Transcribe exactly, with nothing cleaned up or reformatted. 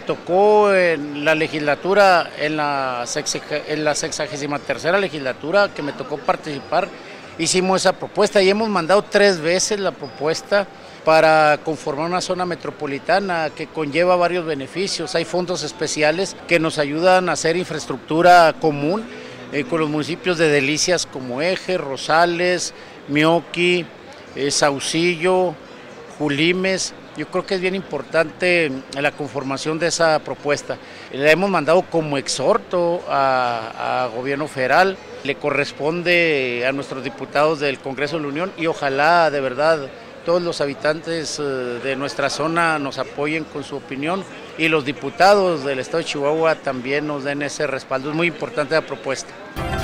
tocó en la legislatura, en la, en la sexagésima tercera legislatura que me tocó participar, hicimos esa propuesta y hemos mandado tres veces la propuesta para conformar una zona metropolitana que conlleva varios beneficios. Hay fondos especiales que nos ayudan a hacer infraestructura común eh, con los municipios de Delicias como Eje, Rosales, Mioqui, eh, Saucillo, Julimes. Yo creo que es bien importante la conformación de esa propuesta. La hemos mandado como exhorto a, a gobierno federal, le corresponde a nuestros diputados del Congreso de la Unión y ojalá de verdad todos los habitantes de nuestra zona nos apoyen con su opinión y los diputados del estado de Chihuahua también nos den ese respaldo. Es muy importante la propuesta.